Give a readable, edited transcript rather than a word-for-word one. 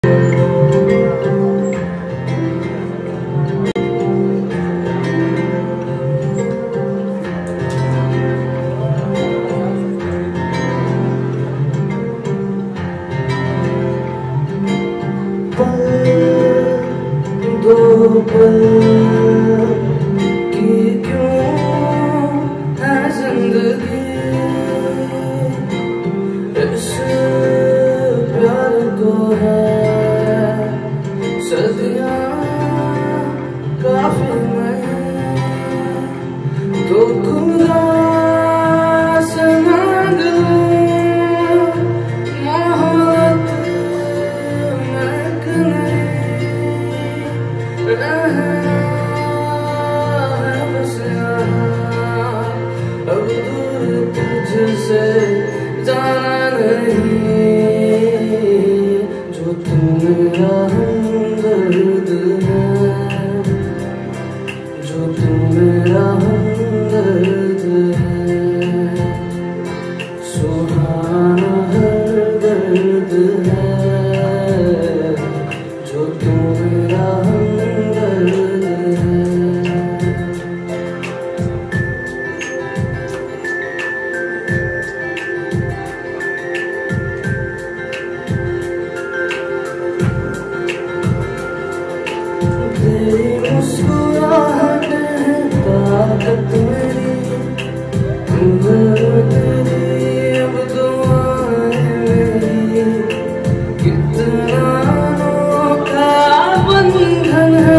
दो पल की क्यों है जिंदगी, इस प्यार को है सदियां काफी नहीं, तो खुदा से मांग मोहब्बत अब दूर तुझसे जाना नहीं, जो तू मेरा हमदर्द है, जो तू मेरा हमदर्द है, सुहाना हर दर्द है, जो तू मेरा मुस्कुराहट है ताकत मेरी, तेरी अब दुआएं मेरी, कितना अनोखा बंधन है।